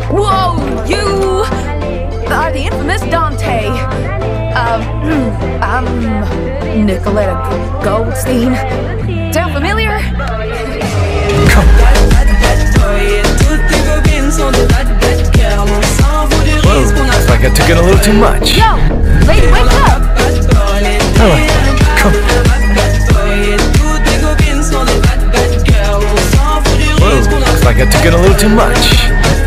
Whoa, you are the infamous Dante. I'm Nicoletta Goldstein. Sound familiar? Whoa, looks like I took it a little too much. Yo, lady, wake up! Hello, come. Whoa, looks like I took it a little too much.